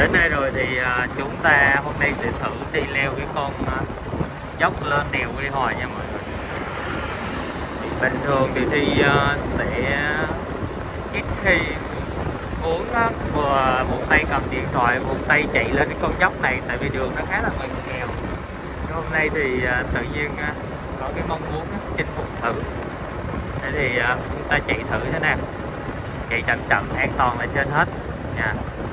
Đến đây rồi thì chúng ta hôm nay sẽ thử đi leo cái con dốc lên đèo Quy Hòa nha mọi người. Bình thường thì Thi sẽ ít khi muốn vừa một tay cầm điện thoại một tay chạy lên cái con dốc này, tại vì đường nó khá là ngoằn nghèo. Hôm nay thì tự nhiên có cái mong muốn chinh phục thử. Thế thì chúng ta chạy thử thế nào, chạy chậm chậm an toàn là trên hết nha.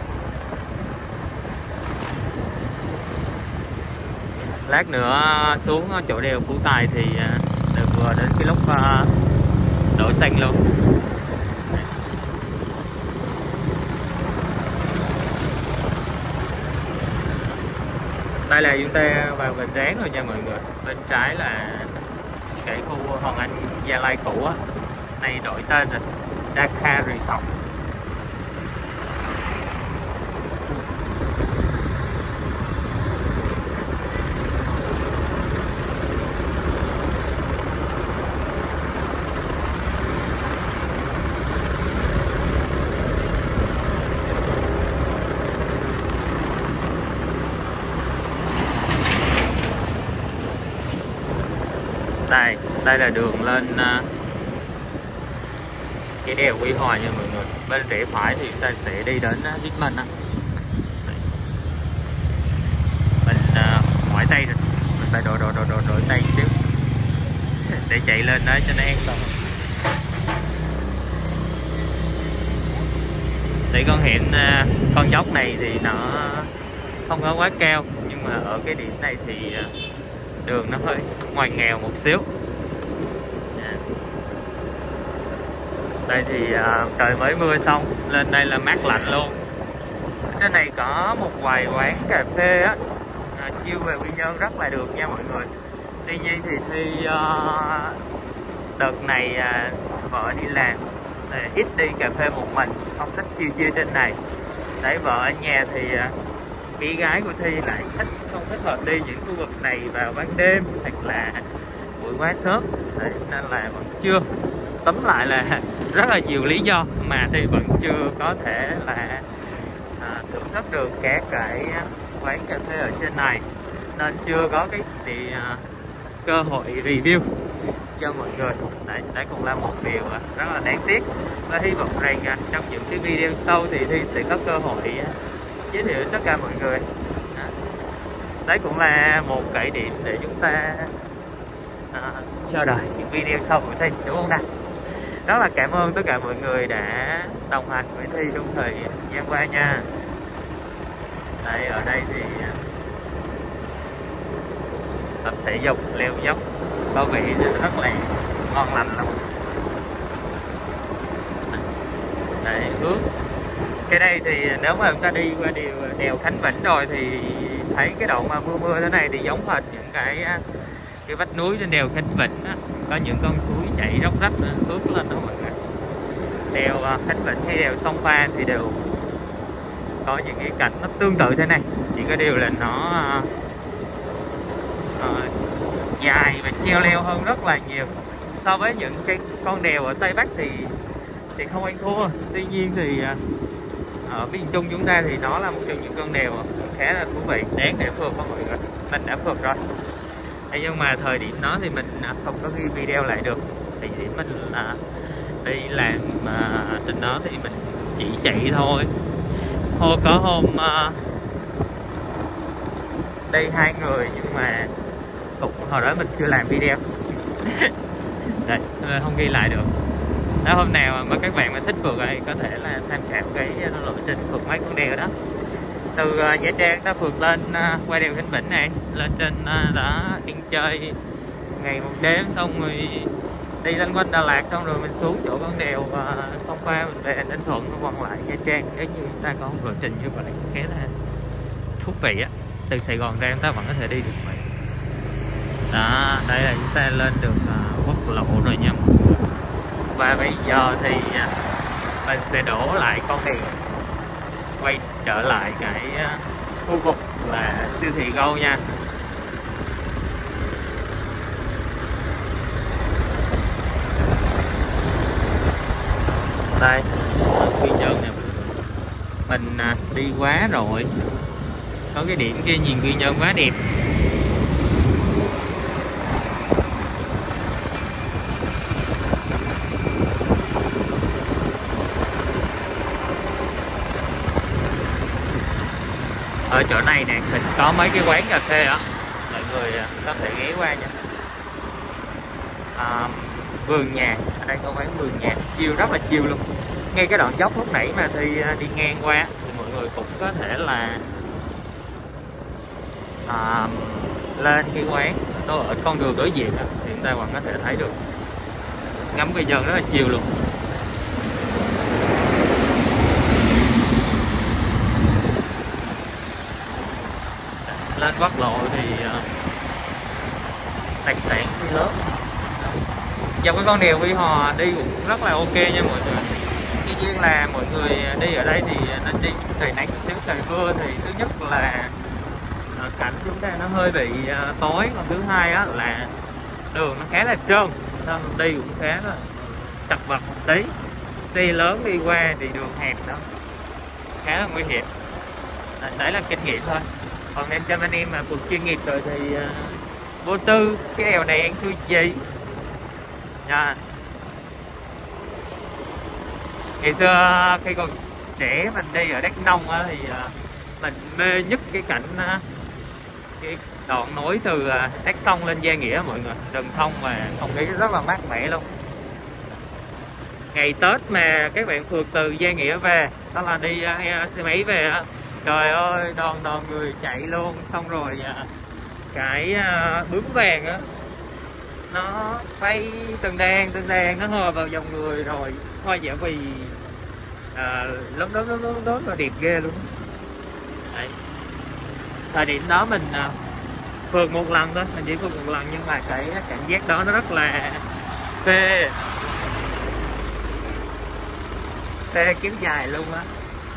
Lát nữa xuống chỗ đèo Phú Tài thì vừa đến cái lúc đổ xanh luôn. Đây là chúng ta vào Vành Ráng rồi nha mọi người. Bên trái là cái khu Hoàng Anh Gia Lai cũ á, này đổi tên rồi, Dakar Resort. Đây là đường lên cái đèo Quy Hòa nha mọi người. Bên rẽ phải thì chúng ta sẽ đi đến Hickman á. Mình mỏi tay rồi, mình phải đổi tay xíu để chạy lên đó cho nó an toàn. Thì con hiện con dốc này thì nó không có quá cao, nhưng mà ở cái điểm này thì đường nó hơi ngoằn nghèo một xíu. Đây thì trời mới mưa xong, lên đây là mát lạnh luôn. Trên này có một vài quán cà phê á, chill về Quy Nhơn rất là được nha mọi người. Tuy nhiên thì đợt này vợ đi làm ít đi cà phê một mình, không thích chill trên này. Đấy, vợ ở nhà thì bé gái của Thi lại không thích hợp đi những khu vực này vào ban đêm hoặc là buổi quá sớm. Đấy, nên là vẫn chưa, tóm lại là rất là nhiều lý do mà Thi vẫn chưa có thể là thưởng thức được các cái quán cà phê ở trên này, nên chưa có cái cơ hội review cho mọi người. Đấy cũng là một điều rất là đáng tiếc, và hy vọng rằng trong những cái video sau thì Thi sẽ có cơ hội giới thiệu đến tất cả mọi người. Đấy cũng là một cái điểm để chúng ta chờ đợi những video sau của Thi, đúng không nào? Rất là cảm ơn tất cả mọi người đã đồng hành với Thi trong thời gian qua nha. Đây, ở đây thì tập thể dục leo dốc, bao vị rất là ngon lành luôn. Đấy, ướt. Cái đây thì nếu mà chúng ta đi qua đèo Khánh Vĩnh rồi thì thấy cái đoạn mà mưa thế này thì giống hệt những cái vách núi trên đèo Khánh Vĩnh á, có những con suối chảy róc rách ướt lên đó mọi người. Đèo Khánh Vĩnh hay đèo Sông Pha thì đều có những cái cảnh nó tương tự thế này, chỉ có điều là nó dài và treo leo hơn rất là nhiều so với những cái con đèo ở Tây Bắc thì không ăn thua. Tuy nhiên thì ở miền Trung chúng ta thì nó là một trong những con đèo khá là thú vị, đáng để phượt đó mọi người. Mình đã phượt rồi, nhưng mà thời điểm đó thì mình không có ghi video lại được, thì mình đi làm trên đó thì mình chỉ chạy thôi. Có hôm đi 2 người nhưng mà cũng hồi đó mình chưa làm video đấy, không ghi lại được. Đó, hôm nào mà các bạn mà thích phượt thì có thể là tham khảo cái lộ trình phượt mấy con đèo đó. Từ Nha Trang ta phượt lên qua đèo Khánh Vĩnh này, lên trên đó ăn chơi ngày một đêm, xong rồi đi lên quanh Đà Lạt, xong rồi mình xuống chỗ con đèo Sông Pha, mình về Ninh Thuận, còn lại Nha Trang. Nếu như chúng ta có một lộ trình như vậy khá là thú vị á, từ Sài Gòn ra chúng ta vẫn có thể đi được vậy. Đó, đây là chúng ta lên được quốc lộ rồi nha. Và bây giờ thì mình sẽ đổ lại con đèo, quay trở lại cái khu vực là siêu thị Go nha. Đây, Quy Nhơn nè. mình đi quá rồi. Có cái điểm kia nhìn Quy Nhơn quá đẹp. Ở chỗ này nè có mấy cái quán cà phê á, mọi người có thể ghé qua nha. Vườn Nhà, ở đây có quán Vườn Nhà, chill rất là chill luôn. Ngay cái đoạn dốc lúc nãy mà Thi đi ngang qua thì mọi người cũng có thể là lên cái quán nó ở con đường đối diện đó, thì chúng ta còn có thể thấy được ngắm Quy Nhơn rất là chill luôn. Lên quốc lộ thì đặc sản xí lớn. Dọc cái con đèo Quy Hòa đi cũng rất là ok nha mọi người. Tuy nhiên là mọi người đi ở đây thì nên đi trời nắng một xíu, trời mưa thì thứ nhất là cảnh chúng ta nó hơi bị tối, còn thứ hai á là đường nó khá là trơn nên đi cũng khá là chật vật một tí. Xe lớn đi qua thì đường hẹp đó khá là nguy hiểm. Đấy là kinh nghiệm thôi. Còn em cho anh em mà vượt chuyên nghiệp rồi thì vô tư cái đèo này ăn thua gì nha. Ngày xưa khi còn trẻ mình đi ở Đắk Nông á, thì mình mê nhất cái cảnh cái đoạn nối từ Đắk Sông lên Gia Nghĩa mọi người, rừng thông mà không khí rất là mát mẻ luôn. Ngày Tết mà các bạn phượt từ Gia Nghĩa về, đó là đi xe máy về á, trời ơi đoàn người chạy luôn. Xong rồi cái bướm vàng á nó bay từng đàn nó hòa vào dòng người, rồi hoa dã quỳ lớn và đẹp ghê luôn. Đấy. Thời điểm đó mình phượt một lần thôi, mình chỉ phượt một lần, nhưng mà cái cảm giác đó nó rất là phê kéo dài luôn á.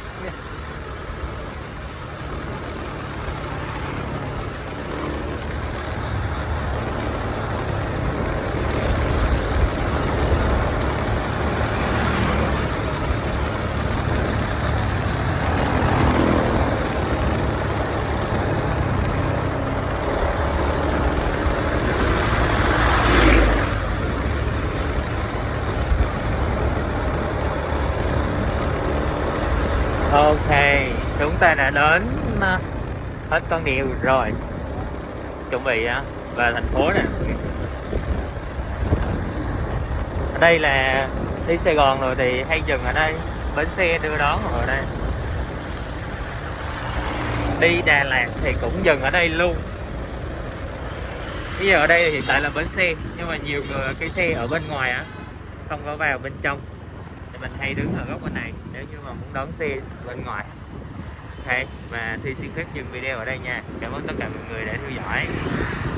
Ok, chúng ta đã đến hết con đèo rồi, chuẩn bị về thành phố nè. Ở đây là đi Sài Gòn rồi thì hay dừng ở đây, bến xe đưa đón ở đây. Đi Đà Lạt thì cũng dừng ở đây luôn. Bây giờ ở đây hiện tại là bến xe, nhưng mà nhiều người cái xe ở bên ngoài á, không có vào bên trong, thì mình hay đứng ở góc bên này nếu như mà muốn đón xe bên ngoài. Ok, và Thi xin phép dừng video ở đây nha. Cảm ơn tất cả mọi người đã theo dõi.